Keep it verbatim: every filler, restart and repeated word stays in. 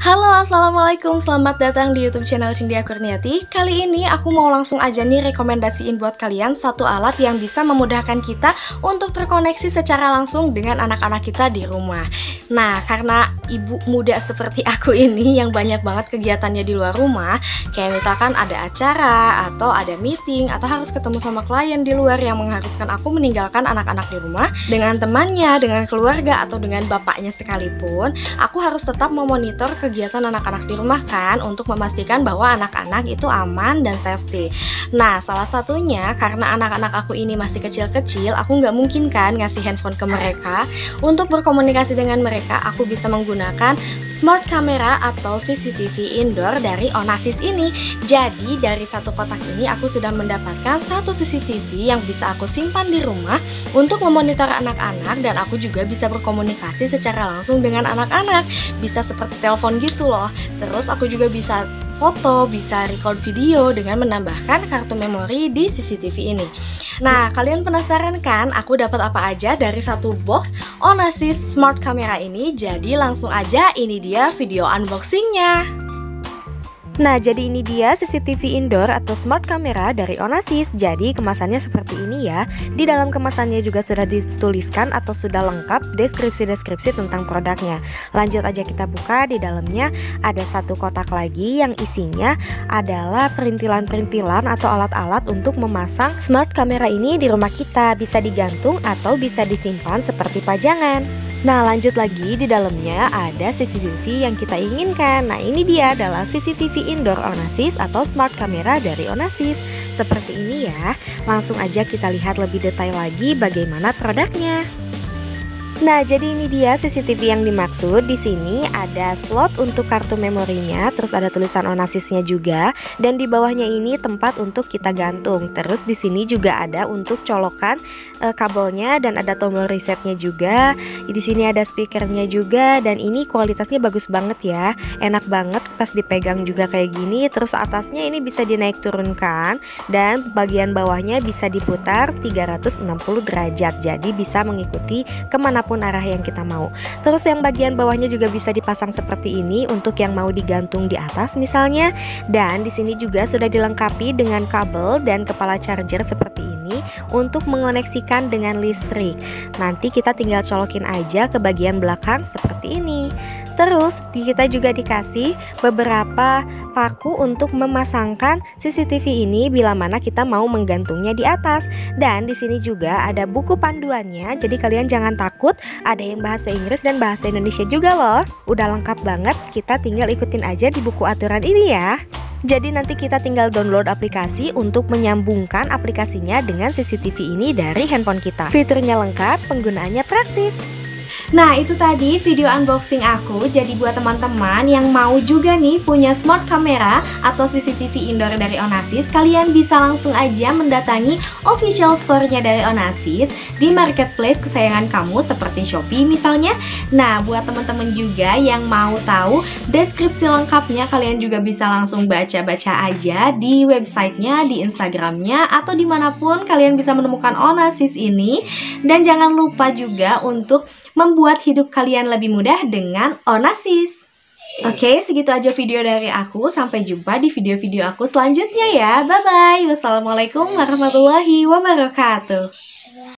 Halo, assalamualaikum, selamat datang di YouTube channel Cindia Kurniati. Kali ini aku mau langsung aja nih rekomendasiin buat kalian satu alat yang bisa memudahkan kita untuk terkoneksi secara langsung dengan anak-anak kita di rumah. Nah, karena ibu muda seperti aku ini yang banyak banget kegiatannya di luar rumah, kayak misalkan ada acara atau ada meeting atau harus ketemu sama klien di luar yang mengharuskan aku meninggalkan anak-anak di rumah dengan temannya, dengan keluarga atau dengan bapaknya sekalipun, aku harus tetap memonitor kegiatan anak-anak di rumah kan, untuk memastikan bahwa anak-anak itu aman dan safety. Nah, salah satunya karena anak-anak aku ini masih kecil-kecil, aku nggak mungkin kan ngasih handphone ke mereka. Untuk berkomunikasi dengan mereka, aku bisa menggunakan smart camera atau C C T V indoor dari Onasys ini. Jadi dari satu kotak ini aku sudah mendapatkan satu C C T V yang bisa aku simpan di rumah untuk memonitor anak-anak, dan aku juga bisa berkomunikasi secara langsung dengan anak-anak. Bisa seperti telepon gitu loh. Terus aku juga bisa foto, bisa record video dengan menambahkan kartu memori di C C T V ini. Nah, kalian penasaran kan aku dapat apa aja dari satu box Onasys Smart Camera ini? Jadi langsung aja, ini dia video unboxingnya. Nah, jadi ini dia C C T V indoor atau smart camera dari Onasys. Jadi kemasannya seperti ini ya. Di dalam kemasannya juga sudah dituliskan atau sudah lengkap deskripsi-deskripsi tentang produknya. Lanjut aja kita buka. Di dalamnya ada satu kotak lagi yang isinya adalah perintilan-perintilan atau alat-alat untuk memasang smart camera ini di rumah kita. Bisa digantung atau bisa disimpan seperti pajangan. Nah, lanjut lagi, di dalamnya ada C C T V yang kita inginkan. Nah, ini dia adalah C C T V indoor Onasys atau smart camera dari Onasys. Seperti ini ya. Langsung aja kita lihat lebih detail lagi bagaimana produknya. Nah, jadi ini dia C C T V yang dimaksud. Di sini ada slot untuk kartu memorinya, terus ada tulisan Onasysnya juga, dan di bawahnya ini tempat untuk kita gantung. Terus di sini juga ada untuk colokan e, kabelnya, dan ada tombol resetnya juga. Di sini ada speakernya juga, dan ini kualitasnya bagus banget ya. Enak banget pas dipegang juga kayak gini. Terus atasnya ini bisa dinaik turunkan, dan bagian bawahnya bisa diputar tiga ratus enam puluh derajat. Jadi bisa mengikuti kemanapun arah yang kita mau. Terus yang bagian bawahnya juga bisa dipasang seperti ini untuk yang mau digantung di atas misalnya. Dan di sini juga sudah dilengkapi dengan kabel dan kepala charger seperti ini untuk mengoneksikan dengan listrik. Nanti kita tinggal colokin aja ke bagian belakang seperti ini. Terus kita juga dikasih beberapa paku untuk memasangkan C C T V ini bila mana kita mau menggantungnya di atas. Dan di sini juga ada buku panduannya. Jadi kalian jangan takut, ada yang bahasa Inggris dan bahasa Indonesia juga loh. Udah lengkap banget, kita tinggal ikutin aja di buku aturan ini ya. Jadi nanti kita tinggal download aplikasi untuk menyambungkan aplikasinya dengan C C T V ini dari handphone kita. Fiturnya lengkap, penggunaannya praktis. Nah, itu tadi video unboxing aku. Jadi buat teman-teman yang mau juga nih punya smart camera atau C C T V indoor dari Onasys, kalian bisa langsung aja mendatangi official store-nya dari Onasys di marketplace kesayangan kamu seperti Shopee misalnya. Nah, buat teman-teman juga yang mau tahu deskripsi lengkapnya, kalian juga bisa langsung baca-baca aja di websitenya, di Instagramnya, atau dimanapun kalian bisa menemukan Onasys ini. Dan jangan lupa juga untuk membuat hidup kalian lebih mudah dengan Onasys. Oke, segitu aja video dari aku. Sampai jumpa di video-video aku selanjutnya ya. Bye-bye. Wassalamualaikum warahmatullahi wabarakatuh.